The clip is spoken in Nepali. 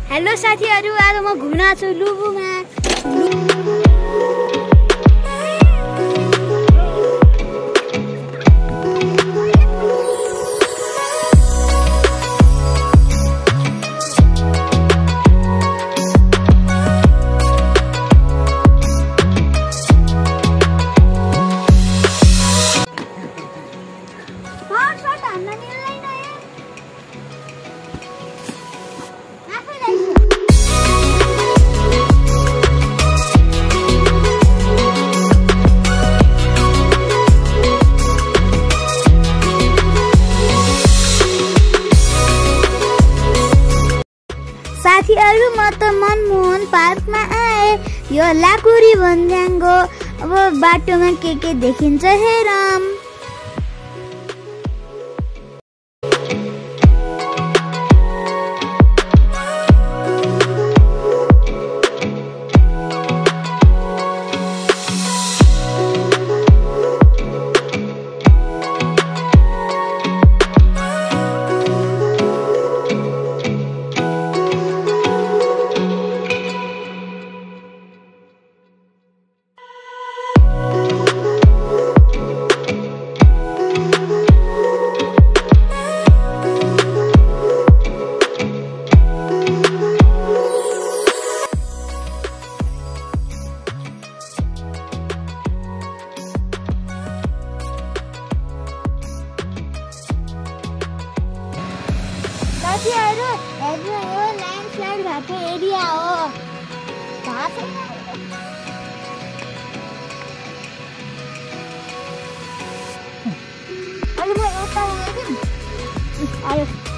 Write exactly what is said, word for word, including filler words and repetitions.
हेलो साथीहरु, आज म घुम्न छु लुबुमा। साथीहरु, म त मनमोहन पार्कमा आए। यो लाकुरी भन्ज्याङको अब बाटोमा के के देखिन्छ हेरौँ। साथीहरु, हेर्नु यो ल्यान्डस्लाइड भएको एरिया हो। थाहा छैन। अहिले म एउटा आयो।